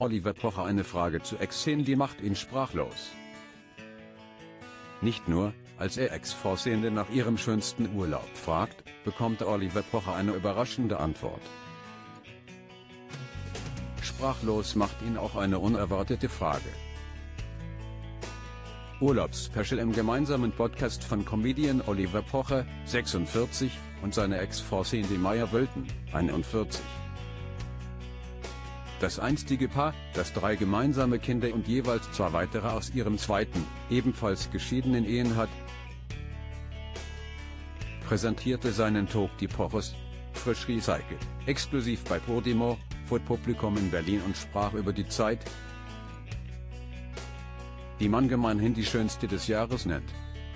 Oliver Pocher eine Frage zu Ex-Sandy macht ihn sprachlos. Nicht nur, als er Ex-Vorstehende nach ihrem schönsten Urlaub fragt, bekommt Oliver Pocher eine überraschende Antwort. Sprachlos macht ihn auch eine unerwartete Frage. Urlaubsspecial im gemeinsamen Podcast von Comedian Oliver Pocher, 46, und seiner Ex-Vorstehende Maya Wölten, 41. Das einstige Paar, das 3 gemeinsame Kinder und jeweils 2 weitere aus ihrem zweiten, ebenfalls geschiedenen Ehen hat, präsentierte seinen Talk Die Pochers, frisch recycelt, exklusiv bei Podimo, vor Publikum in Berlin und sprach über die Zeit, die man gemeinhin die schönste des Jahres nennt.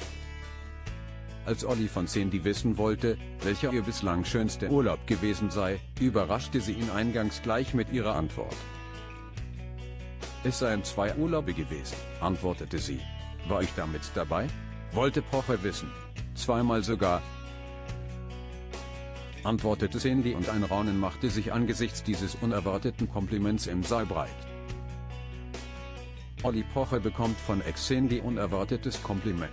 Als Olli von Sandy wissen wollte, welcher ihr bislang schönster Urlaub gewesen sei, überraschte sie ihn eingangs gleich mit ihrer Antwort. Es seien 2 Urlaube gewesen, antwortete sie. War ich damit dabei? Wollte Pocher wissen. 2-mal sogar, antwortete Sandy und ein Raunen machte sich angesichts dieses unerwarteten Kompliments im Saal breit. Olli Pocher bekommt von Ex-Sandy unerwartetes Kompliment.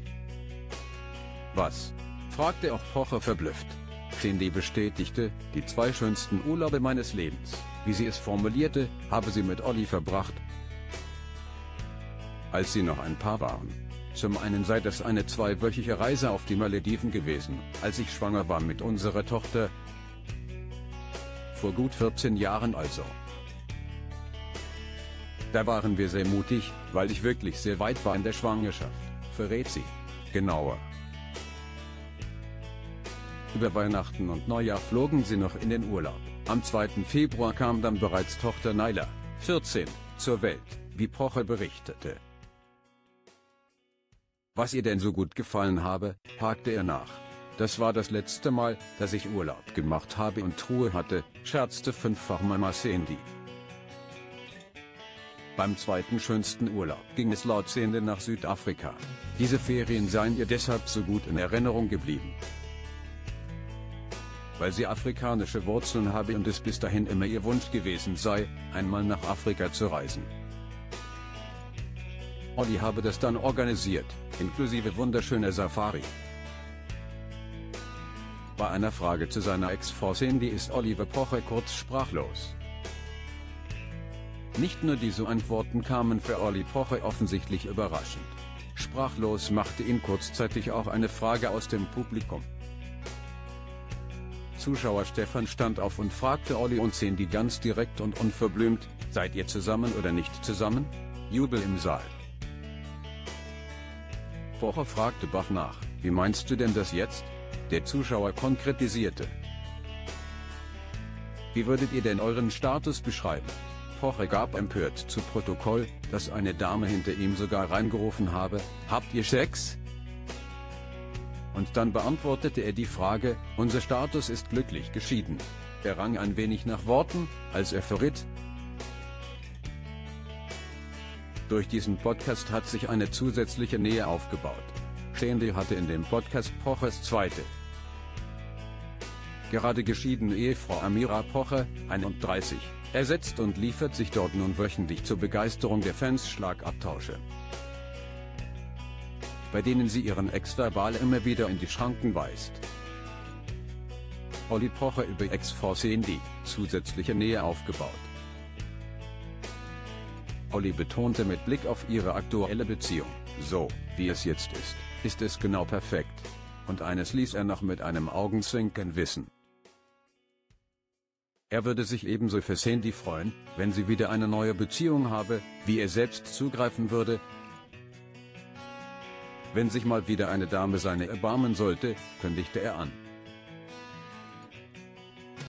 Was? Fragte auch Pocher verblüfft. Sandy bestätigte, die 2 schönsten Urlaube meines Lebens, wie sie es formulierte, habe sie mit Olli verbracht, als sie noch ein Paar waren. Zum einen sei das eine 2-wöchige Reise auf die Malediven gewesen, als ich schwanger war mit unserer Tochter. Vor gut 14 Jahren also. Da waren wir sehr mutig, weil ich wirklich sehr weit war in der Schwangerschaft, verrät sie. Genauer. Über Weihnachten und Neujahr flogen sie noch in den Urlaub. Am 2. Februar kam dann bereits Tochter Naila, 14, zur Welt, wie Pocher berichtete. Was ihr denn so gut gefallen habe, hakte er nach. Das war das letzte Mal, dass ich Urlaub gemacht habe und Ruhe hatte, scherzte 5-fach Mama Sandy. Beim zweiten schönsten Urlaub ging es laut Sandy nach Südafrika. Diese Ferien seien ihr deshalb so gut in Erinnerung geblieben, weil sie afrikanische Wurzeln habe und es bis dahin immer ihr Wunsch gewesen sei, einmal nach Afrika zu reisen. Olli habe das dann organisiert, inklusive wunderschöner Safari. Bei einer Frage zu seiner Ex-Frau Sandy ist Oliver Pocher kurz sprachlos. Nicht nur diese Antworten kamen für Olli Pocher offensichtlich überraschend. Sprachlos machte ihn kurzzeitig auch eine Frage aus dem Publikum. Zuschauer Stefan stand auf und fragte Olli und Sandy ganz direkt und unverblümt, seid ihr zusammen oder nicht zusammen? Jubel im Saal. Pocher fragte baff nach, wie meinst du denn das jetzt? Der Zuschauer konkretisierte. Wie würdet ihr denn euren Status beschreiben? Pocher gab empört zu Protokoll, dass eine Dame hinter ihm sogar reingerufen habe, habt ihr Sex? Und dann beantwortete er die Frage, unser Status ist glücklich geschieden. Er rang ein wenig nach Worten, als er verriet. Durch diesen Podcast hat sich eine zusätzliche Nähe aufgebaut. Sandy hatte in dem Podcast Pochers zweite, gerade geschiedene Ehefrau Amira Pocher, 31, ersetzt und liefert sich dort nun wöchentlich zur Begeisterung der Fans Schlagabtausche, bei denen sie ihren Ex verbal immer wieder in die Schranken weist. Olli Pocher über Ex-Frau Sandy, zusätzliche Nähe aufgebaut. Olli betonte mit Blick auf ihre aktuelle Beziehung, so, wie es jetzt ist es genau perfekt. Und eines ließ er noch mit einem Augenzwinkern wissen. Er würde sich ebenso für Sandy freuen, wenn sie wieder eine neue Beziehung habe, wie er selbst zugreifen würde, wenn sich mal wieder eine Dame seine erbarmen sollte, kündigte er an.